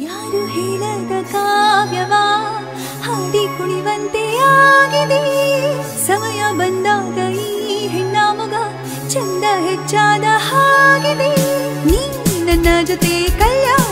ಯಾರು ಹೇಳದ ಕಾವ್ಯವ ಹಾಡಿ ಕುಣಿವಂತೆ ಆಗಿದೆ ಸಮಯ ಬಂದಾಗ ಈ ಹೆಣ್ಣ ಮೊಗ ಚಂದ ಹೆಚ್ಚಾದ ಹಾಗಿದೆ ನೀ ನನ್ನ ಜೊತೆ ಕಲ್ಯಾಣ